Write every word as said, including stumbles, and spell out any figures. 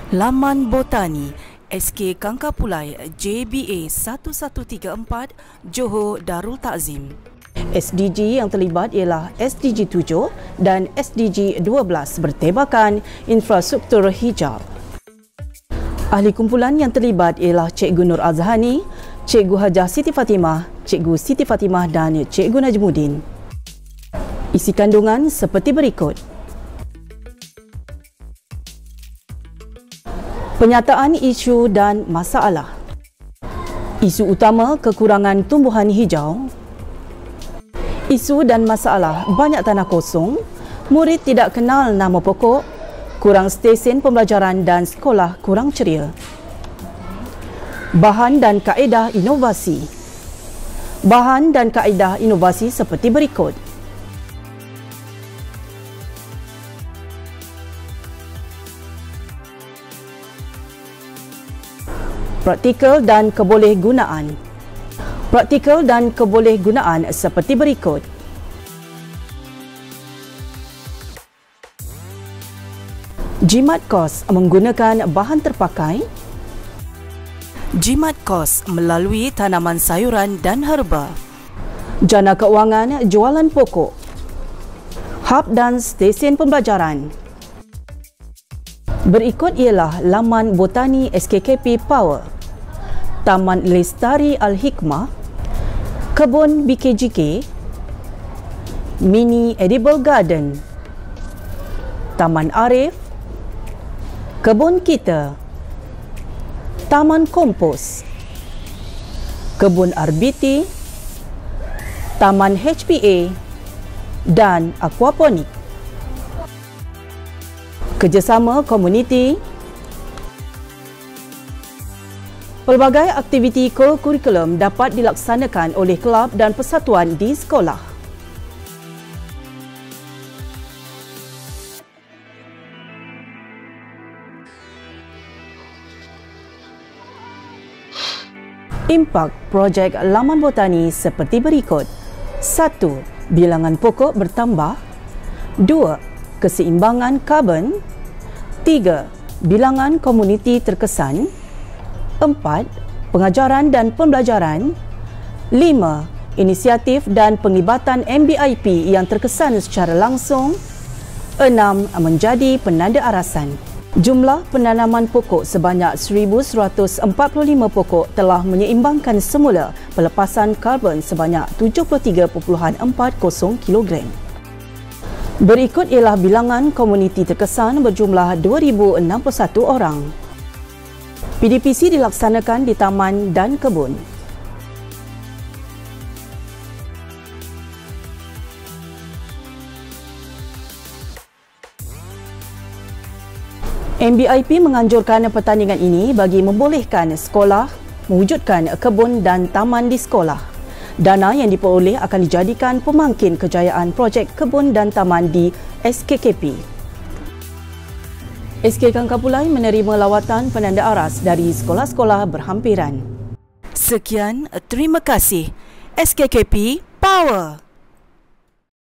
Laman Botani S K Kangkapulai J B A satu satu tiga empat Johor Darul Takzim. S D G yang terlibat ialah S D G tujuh dan S D G dua belas bertebakan infrastruktur hijau. Ahli kumpulan yang terlibat ialah Cikgu Nur Azhani, Cikgu Hajah Siti Fatimah, Cikgu Siti Fatimah dan Cikgu Najmuddin. Isi kandungan seperti berikut. Penyataan isu dan masalah. Isu utama kekurangan tumbuhan hijau. Isu dan masalah banyak tanah kosong, murid tidak kenal nama pokok, kurang stesen pembelajaran dan sekolah kurang ceria. Bahan dan kaedah inovasi. Bahan dan kaedah inovasi seperti berikut. Praktikal dan kebolehgunaan. Praktikal dan kebolehgunaan seperti berikut. Jimat kos menggunakan bahan terpakai. Jimat kos melalui tanaman sayuran dan herba. Jana keuangan jualan pokok. Hub dan stesen pembelajaran. Berikut ialah laman Botani S K K P Power, Taman Lestari Al-Hikmah, Kebun B K G K, Mini Edible Garden, Taman Arif, Kebun Kita, Taman Kompos, Kebun R B T, Taman H P A dan Aquaponik. Kerjasama komuniti. Pelbagai aktiviti kurikulum dapat dilaksanakan oleh kelab dan persatuan di sekolah. Impak projek Laman Botani seperti berikut. Satu. Bilangan pokok bertambah. Dua. Keseimbangan karbon. Tiga. Bilangan komuniti terkesan. Empat. Pengajaran dan pembelajaran. Lima. Inisiatif dan penglibatan M B I P yang terkesan secara langsung. Enam. Menjadi penanda arasan. Jumlah penanaman pokok sebanyak seribu seratus empat puluh lima pokok telah menyeimbangkan semula pelepasan karbon sebanyak tujuh puluh tiga perpuluhan empat kosong kilogram. Berikut ialah bilangan komuniti terkesan berjumlah dua ribu enam puluh satu orang. P D P C dilaksanakan di taman dan kebun. M B I P menganjurkan pertandingan ini bagi membolehkan sekolah mewujudkan kebun dan taman di sekolah. Dana yang diperoleh akan dijadikan pemangkin kejayaan projek kebun dan taman di S K K P. S K Kangkapulai menerima lawatan penanda aras dari sekolah-sekolah berhampiran. Sekian, terima kasih. S K K P Power.